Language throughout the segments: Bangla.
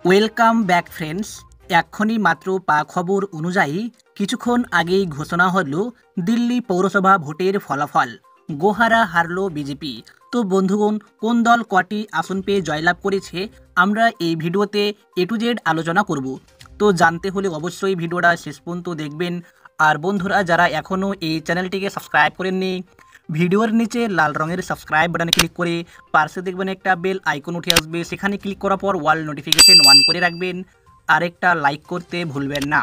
Welcome back friends. এক্ষুনি মাত্র পা খবর অনুযায়ী কিছুক্ষণ আগেই ঘোষণা হলো দিল্লি পৌরসভা ভোটের ফলাফল। গোহারা হারল বিজেপি। তো বন্ধুগণ, কোন দল কটি আসন পেয়ে জয়লাভ করেছে আমরা এই ভিডিওতে এ টু জেড আলোচনা করব। তো জানতে হলে অবশ্যই ভিডিওটা শেষ পর্যন্ত দেখবেন। আর বন্ধুরা, যারা এখনও এই চ্যানেলটিকে সাবস্ক্রাইব করেননি, ভিডিওর নিচে লাল রঙের সাবস্ক্রাইব বাটনে ক্লিক করে পাশে দেখবেন একটা বেল আইকন উঠে আসবে, সেখানে ক্লিক করার পর ওয়াল নোটিফিকেশন অন করে রাখবেন। আর একটা লাইক করতে ভুলবেন না।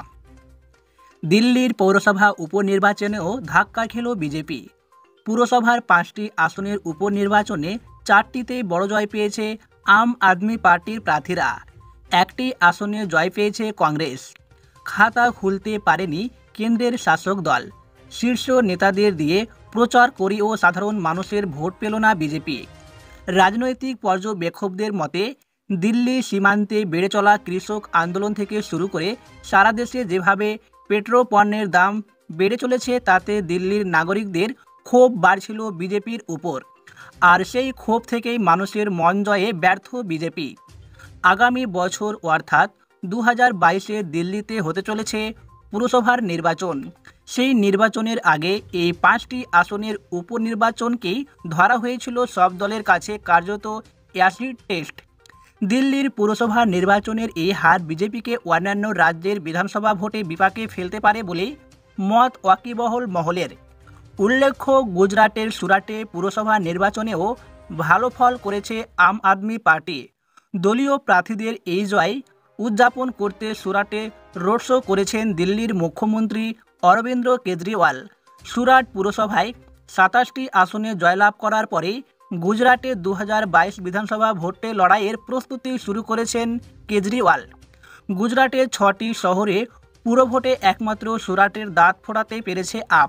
দিল্লির পৌরসভা উপনির্বাচনেও ধাক্কা খেল বিজেপি। পুরসভার 5টি আসনের উপনির্বাচনে 4টিতে বড় জয় পেয়েছে আম আদমি পার্টির প্রার্থীরা। একটি আসনে জয় পেয়েছে কংগ্রেস। খাতা খুলতে পারেনি কেন্দ্রের শাসক দল। শীর্ষ নেতাদের দিয়ে প্রচার করেও সাধারণ মানুষের ভোট পেল না বিজেপি। রাজনৈতিক পর্যবেক্ষকদের মতে দিল্লি সীমান্তে বেড়ে চলা কৃষক আন্দোলন থেকে শুরু করে সারা দেশে যেভাবে পেট্রোল পণ্যের দাম বেড়ে চলেছে, তাতে দিল্লির নাগরিকদের ক্ষোভ বাড়ছিল বিজেপির উপর। আর সেই ক্ষোভ থেকেই মানুষের মন জয়ে ব্যর্থ বিজেপি। আগামী বছর অর্থাৎ 2022-এ দিল্লিতে হতে চলেছে পুরসভার নির্বাচন। সেই নির্বাচনের আগে এই 5টি আসনের উপনির্বাচনকেই ধরা হয়েছিল সব দলের কাছে কার্যত অ্যাসিড টেস্ট। দিল্লির পুরসভা নির্বাচনের এই হার বিজেপিকে অন্যান্য রাজ্যের বিধানসভা ভোটে বিপাকে ফেলতে পারে বলে মত ওয়াকিবহল মহলের। উল্লেখ্য, গুজরাটের সুরাটে পুরসভা নির্বাচনেও ভালো ফল করেছে আম আদমি পার্টি। দলীয় প্রার্থীদের এই জয় উদযাপন করতে সুরাটে রোড শো করেছেন দিল্লির মুখ্যমন্ত্রী অরবিন্দ কেজরিওয়াল। সুরাট পুরসভায় 27টি আসনে জয়লাভ করার পরেই গুজরাটে 2022 বিধানসভা ভোটে লড়াইয়ের প্রস্তুতি শুরু করেছেন কেজরিওয়াল। গুজরাটের 6টি শহরে পুরভোটে একমাত্র সুরাটের দাঁত ফোটাতে পেরেছে আপ।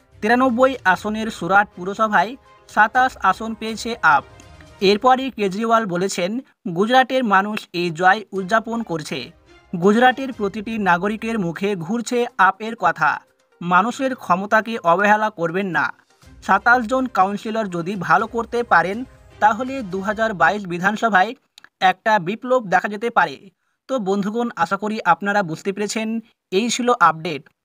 93 আসনের সুরাট পুরসভায় 27 আসন পেয়েছে আপ। এরপরই কেজরিওয়াল বলেছেন, গুজরাটের মানুষ এই জয় উদযাপন করছে। গুজরাটের প্রতিটি নাগরিকের মুখে ঘুরছে আপের কথা। মানুষের ক্ষমতাকে অবহেলা করবেন না। 27 জন কাউন্সিলর যদি ভালো করতে পারেন, তাহলে 2022 বিধানসভায় একটা বিপ্লব দেখা যেতে পারে। তো বন্ধুগণ, আশা করি আপনারা বুঝতে পেরেছেন। এই ছিল আপডেট।